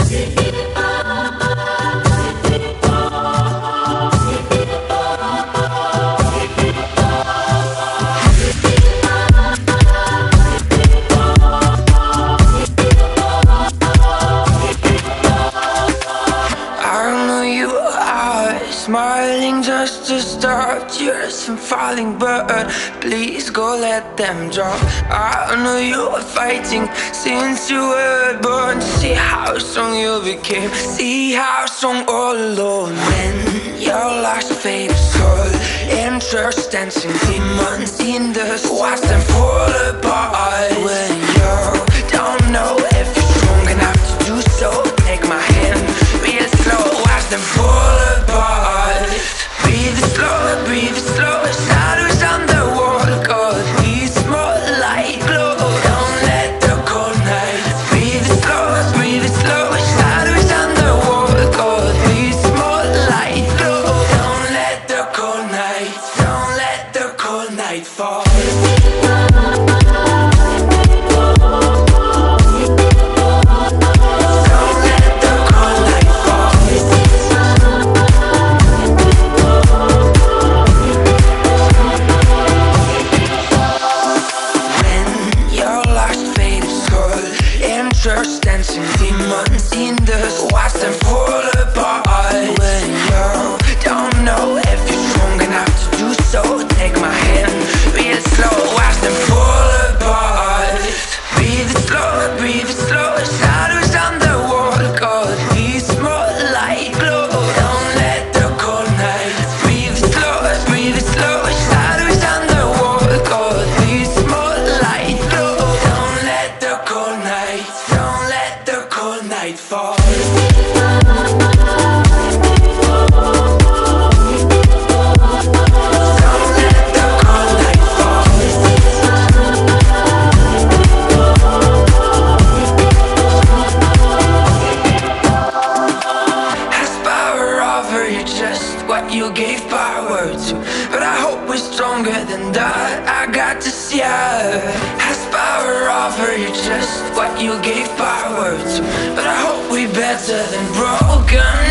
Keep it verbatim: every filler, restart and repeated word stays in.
Smiling just to stop tears from falling, but please go let them drop. I know you were fighting since you were born. See how strong you became, see how strong all alone. When your last fade is cold, in church dancing demons in the watch them fall apart. When you don't know if you're strong enough to do so, take my hand real slow, watch them fall apart. Breathe it slow, breathe it slow. Shadows on the wall, God, be small light glow. Don't let the cold night. Breathe it slow, breathe it slow. Shadows on the wall, God, be small light glow. Don't let the cold night, don't let the cold night fall. Church dancing demons in the watch them fall apart. When you don't know if you're strong enough to do so, take my hand real slow, watch them fall apart. Breathe it slow, breathe it slow. Shadows on the wall, God, be small light glow. Don't let the cold night. Breathe it slow, breathe it slow. Shadows on the wall, God, be small light glow. Don't let the cold night, don't let the cold night fall. What you gave power to, but I hope we're stronger than that. I got to see ya. Has power offer you just what you gave power to, but I hope we're better than broken.